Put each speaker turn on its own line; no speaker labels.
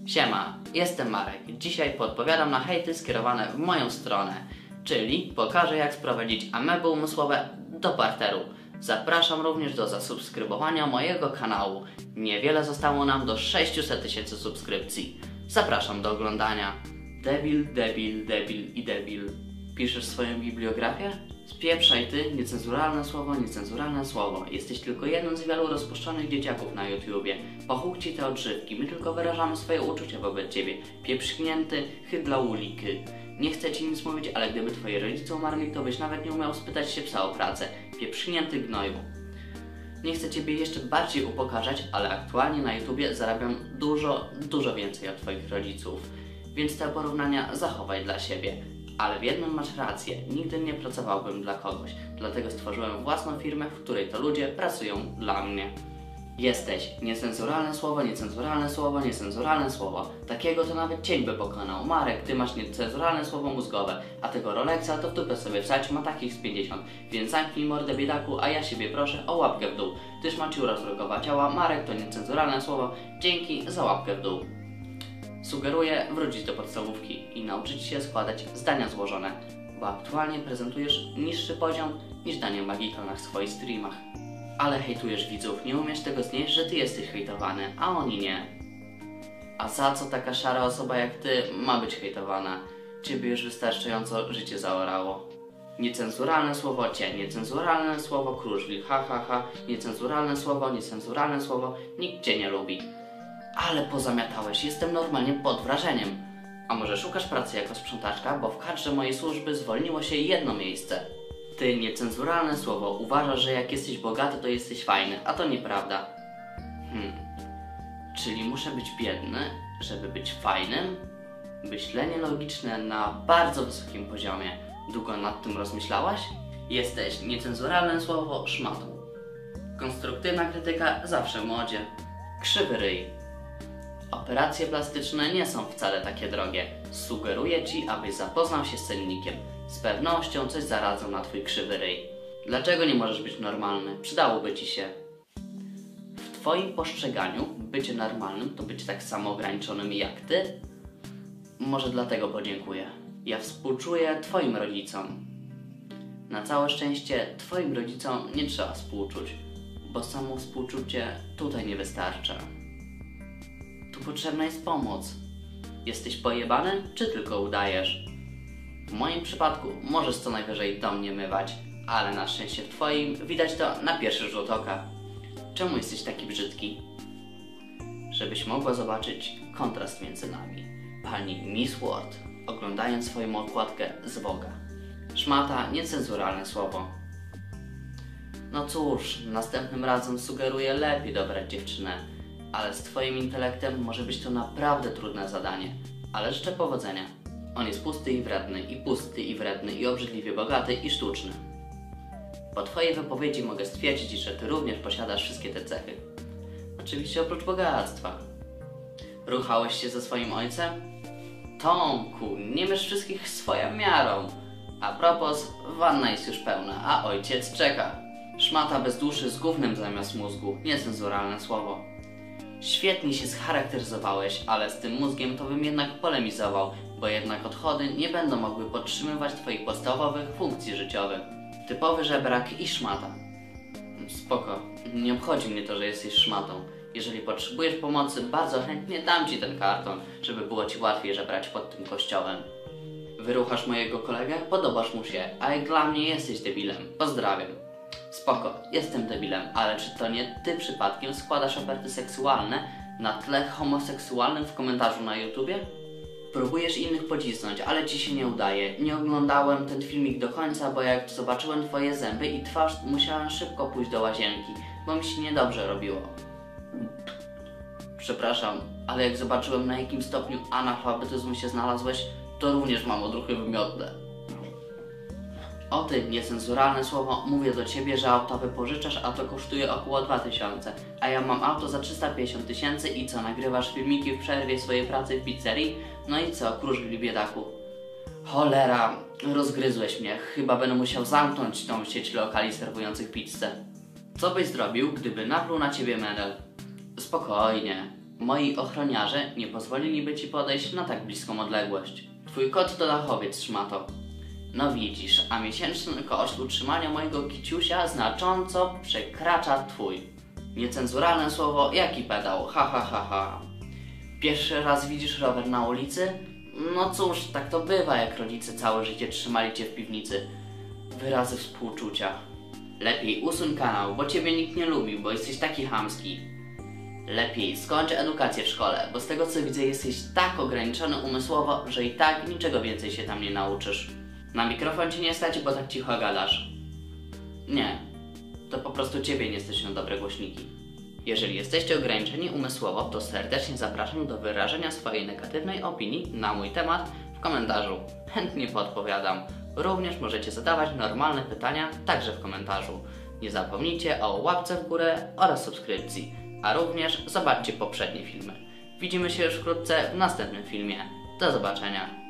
Siema, jestem Marek. Dzisiaj podpowiadam na hejty skierowane w moją stronę, czyli pokażę, jak sprowadzić ameby umysłowe do parteru. Zapraszam również do zasubskrybowania mojego kanału. Niewiele zostało nam do 600 000 subskrypcji. Zapraszam do oglądania. Debil, debil, debil i debil. Piszesz swoją bibliografię? Spieprzaj ty, niecenzuralne słowo, niecenzuralne słowo. Jesteś tylko jednym z wielu rozpuszczonych dzieciaków na YouTubie. Pochód ci te odżywki, my tylko wyrażamy swoje uczucia wobec ciebie. Pieprzchnięty, hydlauliky. Nie chcę ci nic mówić, ale gdyby twoi rodzice umarli, to byś nawet nie umiał spytać się psa o pracę. Pieprzchnięty gnoju. Nie chcę ciebie jeszcze bardziej upokarzać, ale aktualnie na YouTubie zarabiam dużo więcej od twoich rodziców. Więc te porównania zachowaj dla siebie. Ale w jednym masz rację, nigdy nie pracowałbym dla kogoś, dlatego stworzyłem własną firmę, w której to ludzie pracują dla mnie. Jesteś niecenzuralne słowo, niecenzuralne słowo, niecenzuralne słowo. Takiego to nawet cień by pokonał. Marek, ty masz niecenzuralne słowo mózgowe, a tego Rolexa to w dupę sobie wsać, ma takich z 50. Więc zamknij mordę biedaku, a ja siebie proszę o łapkę w dół. Tyż ma ciura zdrogowa ciała, Marek to niecenzuralne słowo, dzięki za łapkę w dół. Sugeruję wrócić do podstawówki i nauczyć się składać zdania złożone, bo aktualnie prezentujesz niższy poziom niż Daniel Magika na swoich streamach. Ale hejtujesz widzów, nie umiesz tego znieść, że ty jesteś hejtowany, a oni nie. A za co taka szara osoba jak ty ma być hejtowana? Ciebie już wystarczająco życie zaorało. Niecenzuralne słowo cię, niecenzuralne słowo krużli, ha ha ha, niecenzuralne słowo, nikt cię nie lubi. Ale pozamiatałeś, jestem normalnie pod wrażeniem. A może szukasz pracy jako sprzątaczka, bo w kadrze mojej służby zwolniło się jedno miejsce. Ty, niecenzuralne słowo, uważasz, że jak jesteś bogaty, to jesteś fajny, a to nieprawda. Czyli muszę być biedny, żeby być fajnym? Myślenie logiczne na bardzo wysokim poziomie. Długo nad tym rozmyślałaś? Jesteś niecenzuralne słowo szmatą. Konstruktywna krytyka zawsze w modzie. Krzywy ryj. Operacje plastyczne nie są wcale takie drogie. Sugeruję ci, abyś zapoznał się z cennikiem. Z pewnością coś zaradzą na twój krzywy ryj. Dlaczego nie możesz być normalny? Przydałoby ci się. W twoim postrzeganiu bycie normalnym to być tak samo ograniczonym jak ty? Może dlatego podziękuję. Ja współczuję twoim rodzicom. Na całe szczęście twoim rodzicom nie trzeba współczuć, bo samo współczucie tutaj nie wystarcza. Tu potrzebna jest pomoc. Jesteś pojebany, czy tylko udajesz? W moim przypadku możesz co najwyżej do mnie mywać, ale na szczęście w twoim widać to na pierwszy rzut oka. Czemu jesteś taki brzydki? Żebyś mogła zobaczyć kontrast między nami. Pani Miss World, oglądając swoją okładkę z Vogue'a. Szmata, niecenzuralne słowo. No cóż, następnym razem sugeruję lepiej dobrać dziewczynę. Ale z twoim intelektem może być to naprawdę trudne zadanie. Ale życzę powodzenia. On jest pusty i wredny i obrzydliwie bogaty i sztuczny. Po twojej wypowiedzi mogę stwierdzić, że ty również posiadasz wszystkie te cechy. Oczywiście oprócz bogactwa. Ruchałeś się ze swoim ojcem? Tomku, nie mierz wszystkich swoją miarą. A propos, wanna jest już pełna, a ojciec czeka. Szmata bez duszy z gównem zamiast mózgu. Niecenzuralne słowo. Świetnie się scharakteryzowałeś, ale z tym mózgiem to bym jednak polemizował, bo jednak odchody nie będą mogły podtrzymywać twoich podstawowych funkcji życiowych. Typowy żebrak i szmata. Spoko, nie obchodzi mnie to, że jesteś szmatą. Jeżeli potrzebujesz pomocy, bardzo chętnie dam ci ten karton, żeby było ci łatwiej żebrać pod tym kościołem. Wyruchasz mojego kolegę? Podobasz mu się, a jak dla mnie jesteś debilem. Pozdrawiam. Spoko, jestem debilem, ale czy to nie ty przypadkiem składasz oferty seksualne na tle homoseksualnym w komentarzu na YouTubie? Próbujesz innych pocisnąć, ale ci się nie udaje. Nie oglądałem ten filmik do końca, bo jak zobaczyłem twoje zęby i twarz, musiałem szybko pójść do łazienki, bo mi się niedobrze robiło. Przepraszam, ale jak zobaczyłem, na jakim stopniu analfabetyzmu się znalazłeś, to również mam odruchy wymiotne. O ty, niecenzuralne słowo, mówię do ciebie, że auto wypożyczasz, a to kosztuje około 2000, a ja mam auto za 350 000 i co, nagrywasz filmiki w przerwie swojej pracy w pizzerii? No i co, krużli biedaku? Cholera, rozgryzłeś mnie, chyba będę musiał zamknąć tą sieć lokali serwujących pizzę. Co byś zrobił, gdyby napluł na ciebie Menel? Spokojnie, Moi ochroniarze nie pozwoliliby ci podejść na tak bliską odległość. Twój kot to dachowiec, szmato. No widzisz, a miesięczny koszt utrzymania mojego kiciusia znacząco przekracza twój. Niecenzuralne słowo jak i pedał, ha ha ha ha. Pierwszy raz widzisz rower na ulicy? No cóż, tak to bywa, jak rodzice całe życie trzymali cię w piwnicy. Wyrazy współczucia. Lepiej usuń kanał, bo ciebie nikt nie lubi, bo jesteś taki chamski. Lepiej skończ edukację w szkole, bo z tego co widzę jesteś tak ograniczony umysłowo, że i tak niczego więcej się tam nie nauczysz. Na mikrofon ci nie stać, bo tak cicho gadasz. Nie, to po prostu ciebie nie stać na dobre głośniki. Jeżeli jesteście ograniczeni umysłowo, to serdecznie zapraszam do wyrażenia swojej negatywnej opinii na mój temat w komentarzu. Chętnie podpowiadam. Również możecie zadawać normalne pytania także w komentarzu. Nie zapomnijcie o łapce w górę oraz subskrypcji, a również zobaczcie poprzednie filmy. Widzimy się już wkrótce w następnym filmie. Do zobaczenia.